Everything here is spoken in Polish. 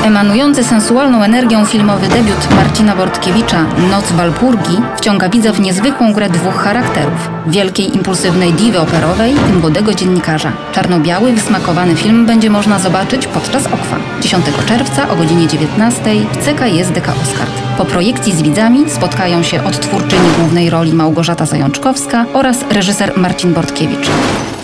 Emanujący sensualną energią filmowy debiut Marcina Bortkiewicza Noc Walpurgi wciąga widza w niezwykłą grę dwóch charakterów. Wielkiej, impulsywnej diwy operowej i młodego dziennikarza. Czarno-biały, wysmakowany film będzie można zobaczyć podczas Okwa 10 czerwca o godzinie 19 w CKS DK Oskard. Po projekcji z widzami spotkają się odtwórczyni głównej roli Małgorzata Zajączkowska oraz reżyser Marcin Bortkiewicz.